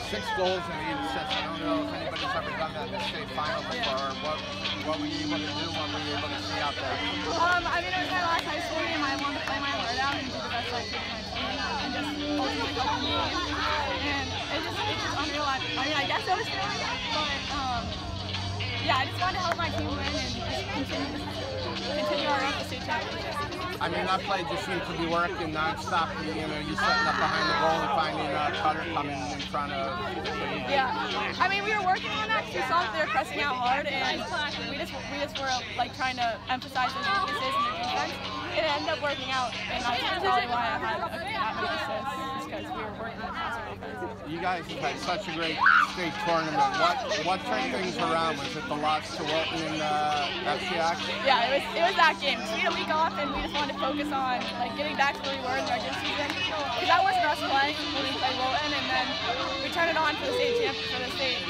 6 goals and 8 assists. I don't know if anybody's ever done that in the state final before. What were you able to do? What were you able to see out there? I mean, it was my last high school game. I wanted to play my heart out and do the best I could for my team and just ultimately help the game. And it's just unreal. I mean, I guess I was feeling it, but yeah, I just wanted to help my team win and just continue our run to state championship. I mean, that play just seemed to be working nonstop. You know, you setting up behind the goal and finding Cutter coming in front of. Yeah, I mean, we were working on that because we saw that they were pressing out hard, and we just were like trying to emphasize those weaknesses in the defense. It ended up working out, and that's probably why I had that many assists, because we were working on passing offense. You guys have had such a great state tournament. What turned things around? Was it the loss to Wilton in FCX? Yeah, it was that game. So we had a week off, and we just wanted to focus on like getting back to where we were in the regular season. Because that wasn't us playing when we played Wilton, and then we turned it on for the state tournament.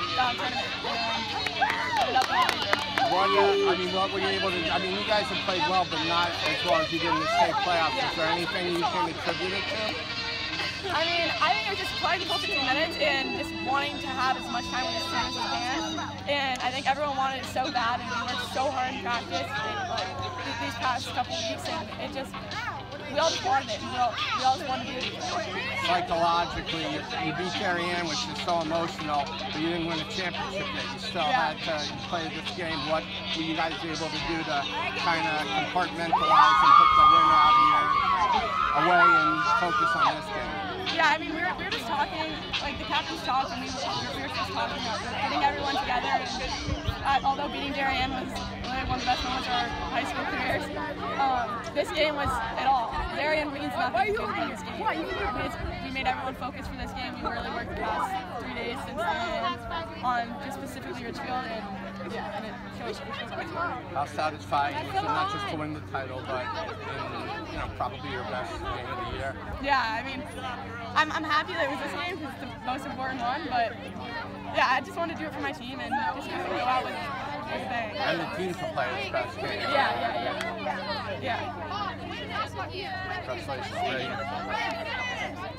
What were you able to? I mean, you guys have played well, but not as well as you did in the state playoffs. Is there anything you can attribute it to? I mean, I think it was just playing the full 15 minutes and just wanting to have as much time with the team as we can. And I think everyone wanted it so bad, and we worked so hard in practice these past couple weeks, and it just, we all just wanted it. We all just wanted to do it. Psychologically, you beat Darien, which is so emotional, but you didn't win a championship yet. You still had to play this game. What were you guys able to do to kind of compartmentalize and put the win out of your away and focus on this game? Yeah, I mean, we were just talking, like the captains talked, and we were just talking about getting everyone together. And although beating Darien was really one of the best moments of our high school careers, this game was it all. Darien means nothing to this game. We made everyone focus for this game. We really worked the past 3 days since then on just specifically Richfield, and it shows. How satisfying was it not just to win the title, but in probably your best game of the year? Yeah, I mean, I'm happy that it was this game because it's the most important one, but yeah, I just wanted to do it for my team and just go out with a bang. And the team to play its best game. Yeah. Congratulations, Ray.